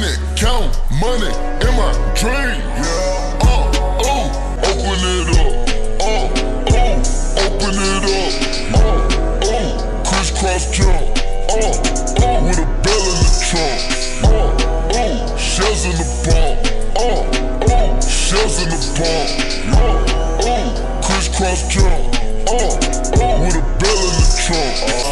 it, count money in my dream. Open it up. Open it up. Crisscross jump. With a bell in the trunk. Shells in the bomb. Shells in the bomb. Crisscross jump. With a bell in the trunk.